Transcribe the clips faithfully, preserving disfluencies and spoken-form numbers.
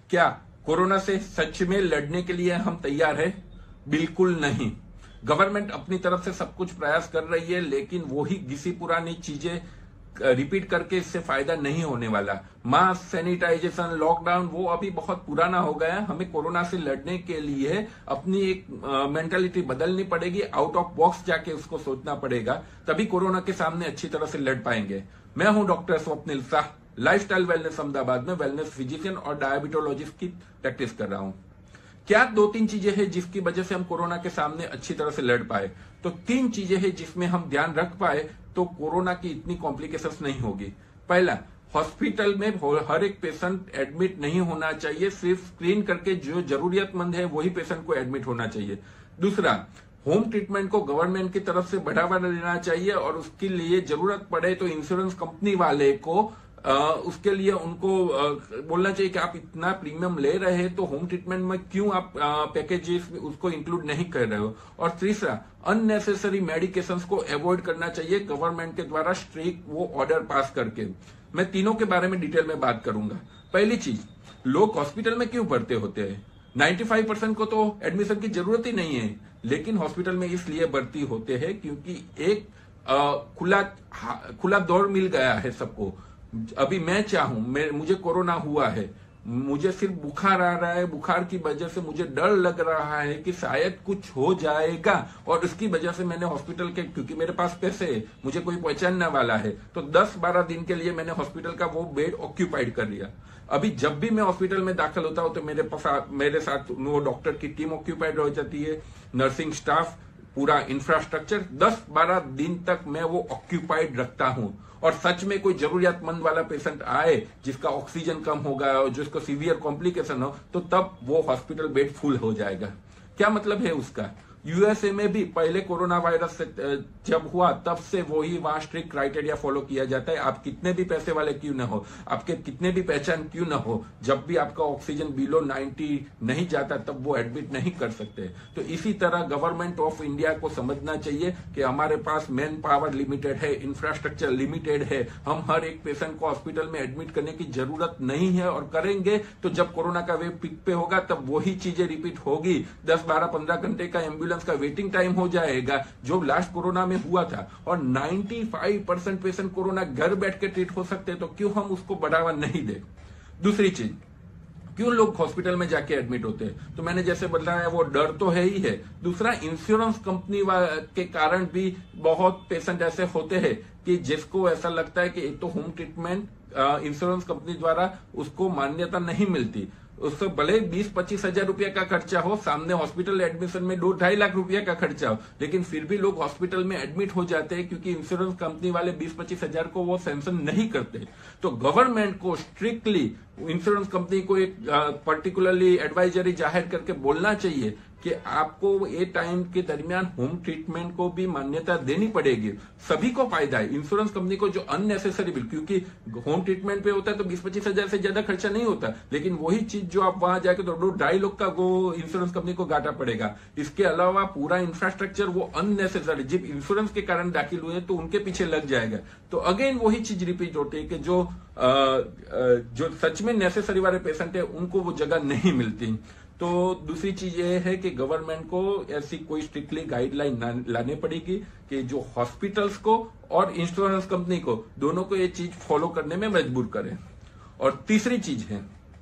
क्या कोरोना से सच में लड़ने के लिए हम तैयार हैं? बिल्कुल नहीं। गवर्नमेंट अपनी तरफ से सब कुछ प्रयास कर रही है, लेकिन वही घिसी पुरानी चीजें रिपीट करके इससे फायदा नहीं होने वाला। मास्क, सैनिटाइजेशन, लॉकडाउन वो अभी बहुत पुराना हो गया। हमें कोरोना से लड़ने के लिए अपनी एक मेंटालिटी बदलनी पड़ेगी, आउट ऑफ बॉक्स जाके उसको सोचना पड़ेगा, तभी कोरोना के सामने अच्छी तरह से लड़ पाएंगे। मैं हूं doctor Swapnil Shah, lifestyle wellness Ahmedabad में वेलनेस फिजिशियन और डायबिटोलॉजिस्ट की प्रैक्टिस कर रहा हूं। क्या दो तीन चीजें हैं जिसकी वजह से हम कोरोना के सामने अच्छी तरह से लड़ पाए? तो तीन चीजें हैं जिसमें हम ध्यान रख पाए तो कोरोना की इतनी कॉम्प्लिकेशंस नहीं होगी। पहला, हॉस्पिटल में हर एक पेशेंट एडमिट नहीं होना चाहिए, सिर्फ स्क्रीन करके जो जरूरियतमंद है वही पेशेंट को एडमिट होना चाहिए। दूसरा, होम ट्रीटमेंट को गवर्नमेंट की तरफ से बढ़ावा देना चाहिए और उसके लिए जरूरत पड़े तो इंश्योरेंस कंपनी वाले को आ, उसके लिए उनको आ, बोलना चाहिए कि आप इतना प्रीमियम ले रहे हैं तो होम ट्रीटमेंट में क्यों आप पैकेजेस उसको इंक्लूड नहीं कर रहे हो। और तीसरा, अननेसेसरी मेडिकेशंस को अवॉइड करना चाहिए गवर्नमेंट के द्वारा स्ट्रिक्ट वो ऑर्डर पास करके। मैं तीनों के बारे में डिटेल में बात करूंगा। पहली चीज, लोग हॉस्पिटल में क्यों भर्ती होते हैं? पचानवे परसेंट को तो एडमिशन की जरूरत ही नहीं है, लेकिन हॉस्पिटल में इसलिए भर्ती होते हैं क्योंकि एक आ, खुला खुला दौर मिल गया है सबको। अभी मैं चाहूं, मैं मुझे कोरोना हुआ है, मुझे सिर्फ बुखार आ रहा है, बुखार की वजह से मुझे डर लग रहा है कि शायद कुछ हो जाएगा और उसकी वजह से मैंने हॉस्पिटल के, क्योंकि मेरे पास पैसे है, मुझे कोई पहचानने वाला है, तो दस बारह दिन के लिए मैंने हॉस्पिटल का वो बेड ऑक्यूपाइड कर लिया। अभी जब भी मैं हॉस्पिटल में दाखिल होता हूं तो मेरे पास मेरे साथ वो डॉक्टर की टीम ऑक्यूपाइड हो जाती है, नर्सिंग स्टाफ, पूरा इंफ्रास्ट्रक्चर। दस बारह दिन तक मैं वो ऑक्यूपाइड रखता हूं और सच में कोई जरूरियतमंद वाला पेशेंट आए जिसका ऑक्सीजन कम होगा और जिसको सीवियर कॉम्प्लिकेशन हो तो तब वो हॉस्पिटल बेड फुल हो जाएगा। क्या मतलब है उसका? यूएसए में भी पहले कोरोना वायरस जब हुआ तब से वही वहां स्ट्रिक्ट क्राइटेरिया फॉलो किया जाता है। आप कितने भी पैसे वाले क्यों ना हो, आपके कितने भी पहचान क्यों ना हो, जब भी आपका ऑक्सीजन बिलो नब्बे नहीं जाता तब वो एडमिट नहीं कर सकते। तो इसी तरह गवर्नमेंट ऑफ इंडिया को समझना चाहिए कि हमारे पास मैन पावर लिमिटेड है, इंफ्रास्ट्रक्चर लिमिटेड है, हम हर एक पेशेंट को हॉस्पिटल में एडमिट करने की जरूरत नहीं है। और करेंगे तो जब कोरोना का वेव पिक पे होगा तब वही चीजें रिपीट होगी। दस बारह पंद्रह घंटे का एम्बुलेंस का वेटिंग टाइम हो जाएगा जो लास्ट कोरोना में हुआ था, और पचानवे परसेंट पेशेंट कोरोना घर बैठ के ट्रीट हो सकते हैं, तो क्यों हम उसको बढ़ावा नहीं दे। दूसरी चीज, क्यों लोग हॉस्पिटल में जाके एडमिट होते हैं? तो मैंने जैसे बताया वो डर तो है ही है। दूसरा, इंश्योरेंस कंपनी के कारण भी बहुत पेशेंट ऐसे होते हैं कि जिसको ऐसा लगता है कि एक तो होम ट्रीटमेंट इंश्योरेंस कंपनी द्वारा उसको मान्यता नहीं मिलती, उससे भले बीस पच्चीस हजार रुपया का खर्चा हो, सामने हॉस्पिटल एडमिशन में दो ढाई लाख रुपया का खर्चा हो, लेकिन फिर भी लोग हॉस्पिटल में एडमिट हो जाते हैं क्योंकि इंश्योरेंस कंपनी वाले बीस पच्चीस हजार को वो सैंक्शन नहीं करते। तो गवर्नमेंट को स्ट्रिक्टली इंश्योरेंस कंपनी को एक पर्टिकुलरली एडवाइजरी जाहिर करके बोलना चाहिए कि आपको ये टाइम के दरमियान होम ट्रीटमेंट को भी मान्यता देनी पड़ेगी। सभी को फायदा है, इंश्योरेंस कंपनी को जो अननेसेसरी बिल, क्योंकि होम ट्रीटमेंट पे होता है तो बीस पच्चीस हजार से ज्यादा खर्चा नहीं होता, लेकिन वही चीज जो आप वहां जाके तो दो ढाई लोग का वो इंश्योरेंस कंपनी को घाटा पड़ेगा। इसके अलावा पूरा इंफ्रास्ट्रक्चर वो अननेसेसरी, जब इंश्योरेंस के कारण दाखिल हुए तो उनके पीछे लग जाएगा। तो अगेन वही चीज रिपीट होती है कि जो आ, आ, जो सच में नेसेसरी वाले पेशेंट है उनको वो जगह नहीं मिलती। तो दूसरी चीज ये है कि गवर्नमेंट को ऐसी कोई स्ट्रिक्टली गाइडलाइन लाने पड़ेगी कि जो हॉस्पिटल्स को और इंश्योरेंस कंपनी को दोनों को ये चीज फॉलो करने में मजबूर करें। और तीसरी चीज है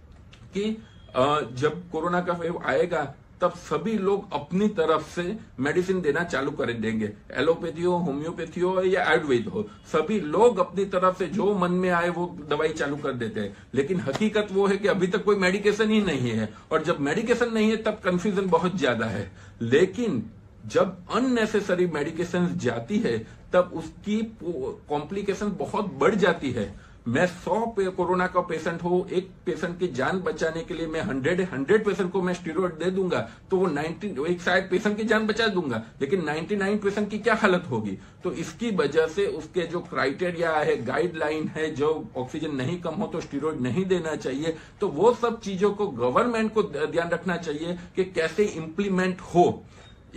कि जब कोरोना का वेव आएगा तब सभी लोग अपनी तरफ से मेडिसिन देना चालू कर देंगे, एलोपैथी हो, होम्योपैथी हो या आयुर्वेद हो, सभी लोग अपनी तरफ से जो मन में आए वो दवाई चालू कर देते हैं। लेकिन हकीकत वो है कि अभी तक कोई मेडिकेशन ही नहीं है, और जब मेडिकेशन नहीं है तब कंफ्यूजन बहुत ज्यादा है। लेकिन जब अननेसेसरी मेडिकेशन जाती है तब उसकी कॉम्प्लिकेशन बहुत बढ़ जाती है। मैं सौ पे कोरोना का पेशेंट हो, एक पेशेंट की जान बचाने के लिए मैं हंड्रेड हंड्रेड पेशेंट को मैं स्टीरॉयड दे दूंगा तो वो नाइनटी एक शायद पेशेंट की जान बचा दूंगा, लेकिन निन्यानवे पेशेंट की क्या हालत होगी। तो इसकी वजह से उसके जो क्राइटेरिया है, गाइडलाइन है, जो ऑक्सीजन नहीं कम हो तो स्टीरॉयड नहीं देना चाहिए, तो वो सब चीजों को गवर्नमेंट को ध्यान रखना चाहिए कि कैसे इंप्लीमेंट हो। एक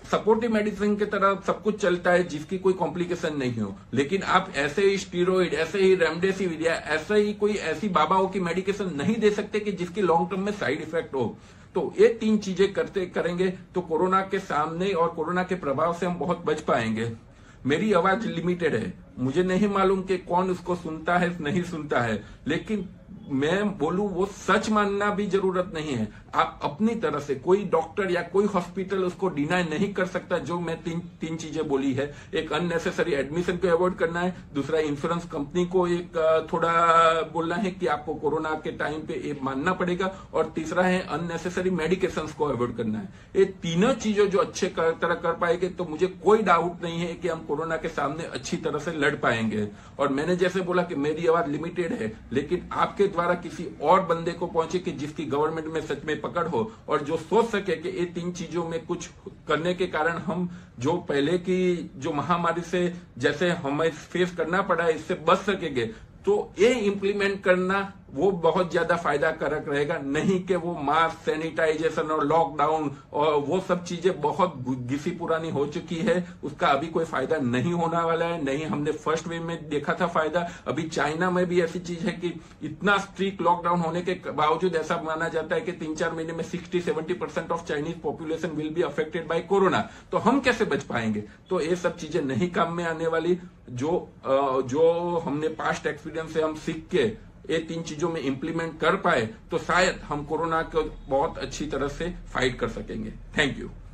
सपोर्टिव मेडिसिन की तरह सब कुछ चलता है जिसकी कोई कॉम्प्लिकेशन नहीं हो, लेकिन आप ऐसे ही स्टीरोइड, ऐसे ही रेमडेसिविर या ऐसे ही कोई ऐसी बाबाओं की मेडिकेशन नहीं दे सकते कि जिसकी लॉन्ग टर्म में साइड इफेक्ट हो। तो ये तीन चीजें करते करेंगे तो कोरोना के सामने और कोरोना के प्रभाव से हम बहुत बच पाएंगे। मेरी आवाज लिमिटेड है, मुझे नहीं मालूम कि कौन उसको सुनता है नहीं सुनता है, लेकिन मैं बोलूं वो सच मानना भी जरूरत नहीं है। आप अपनी तरह से, कोई डॉक्टर या कोई हॉस्पिटल उसको डिनाई नहीं कर सकता जो मैं तीन तीन चीजें बोली है। एक अननेसेसरी एडमिशन को अवॉइड करना है, दूसरा इंश्योरेंस कंपनी को एक थोड़ा बोलना है कि आपको कोरोना के टाइम पे ये मानना पड़ेगा, और तीसरा है अननेसेसरी मेडिकेशंस को अवॉइड करना है। ये तीनों चीजें जो अच्छे कर, तरह कर पाएंगे तो मुझे कोई डाउट नहीं है कि हम कोरोना के सामने अच्छी तरह से लड़ पाएंगे। और मैंने जैसे बोला कि मेरी आवाज लिमिटेड है, लेकिन आपके द्वारा किसी और बंदे को पहुंचे कि जिसकी गवर्नमेंट में सच में पकड़ हो और जो सोच सके कि ये तीन चीजों में कुछ करने के कारण हम जो पहले की जो महामारी से जैसे हमें फेस करना पड़ा है इससे बच सकेंगे, तो ये इंप्लीमेंट करना वो बहुत ज्यादा फायदा कारक रहेगा, नहीं कि वो मास्क, सैनिटाइजेशन और लॉकडाउन और वो सब चीजें बहुत घिसी पुरानी हो चुकी है, उसका अभी कोई फायदा नहीं होने वाला है। नहीं, हमने फर्स्ट वेव में देखा था फायदा। अभी चाइना में भी ऐसी चीज है कि इतना स्ट्रिक्ट लॉकडाउन होने के बावजूद ऐसा माना जाता है कि तीन चार महीने में sixty seventy percent of Chinese population will be affected by corona. तो हम कैसे बच पाएंगे? तो ये सब चीजें नहीं काम में आने वाली। जो जो हमने पास्ट एक्सपीरियंस से हम सीख के ये तीन चीजों में इंप्लीमेंट कर पाए तो शायद हम कोरोना को बहुत अच्छी तरह से फाइट कर सकेंगे। Thank you.